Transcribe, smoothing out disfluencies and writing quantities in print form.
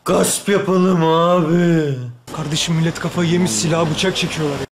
Gasp yapalım abi. Kardeşim millet kafayı yemiş, silah bıçak çekiyorlar ya.